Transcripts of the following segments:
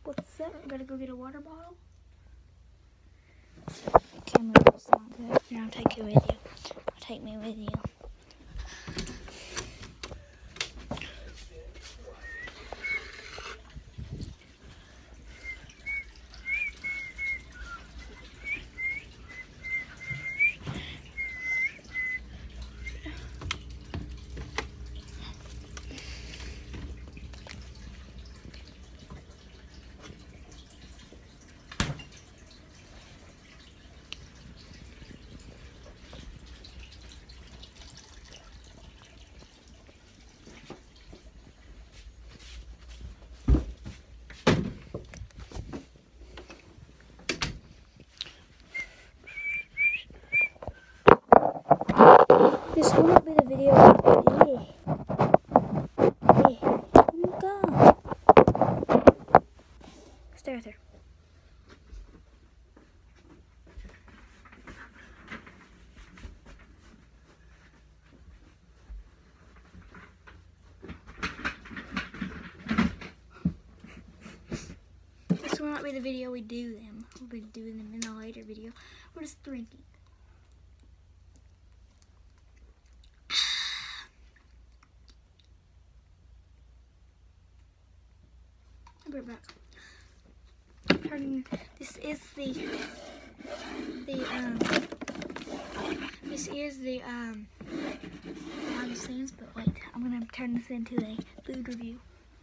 What's up? I gotta go get a water bottle. Camera's not good. Here, I'll take you with you. Take me with you. This will not be the video. Oh my god. Stay right there. This will not be the video we do them. We'll be doing them in a later video. We're just drinking. I'll be right back. This is the behind the scenes, but wait, I'm gonna turn this into a food review.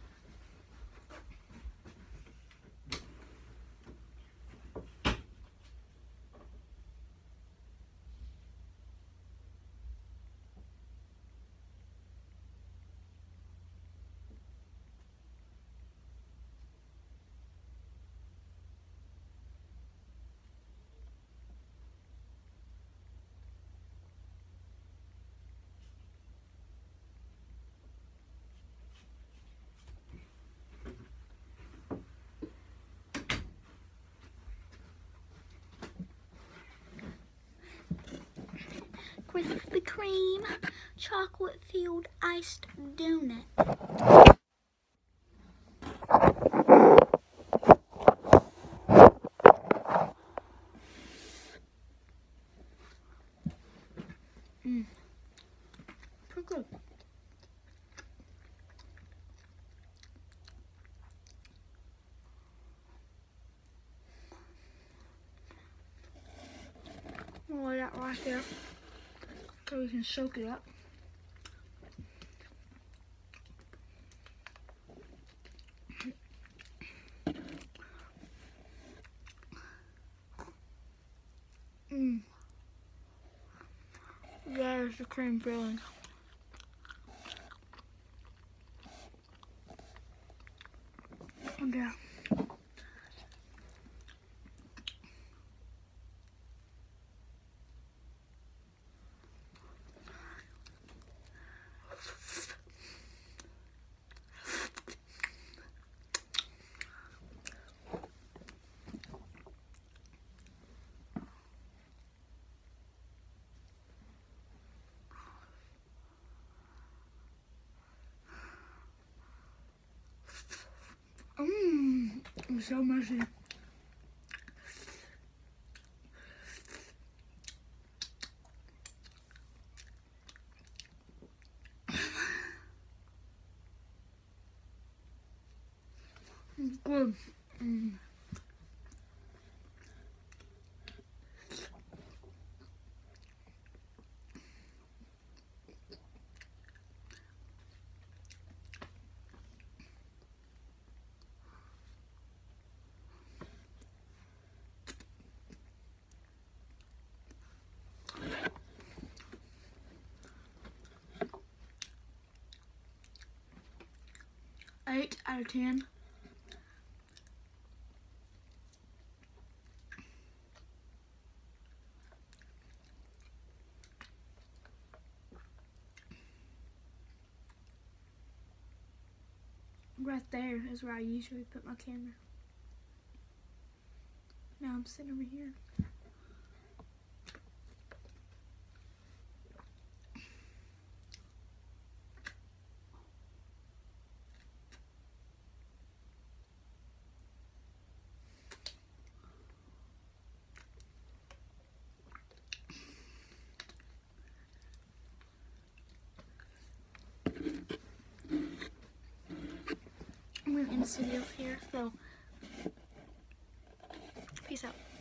Krispy Kreme chocolate filled iced donut. Pretty good. I'll lay that right there so we can soak it up. There's the cream filling. Okay. It's so mushy. It's good. Eight out of 10. Right there is where I usually put my camera. Now I'm sitting over here. I'm going to end this video here, so peace out.